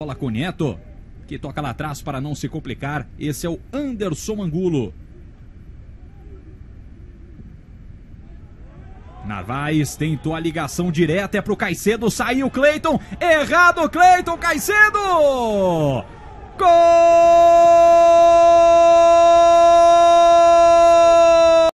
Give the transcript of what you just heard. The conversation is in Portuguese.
Bola com o Neto, que toca lá atrás para não se complicar. Esse é o Anderson Angulo. Narvaez tentou a ligação direta, é pro Caicedo, saiu Cleiton, errado Cleiton, Caicedo!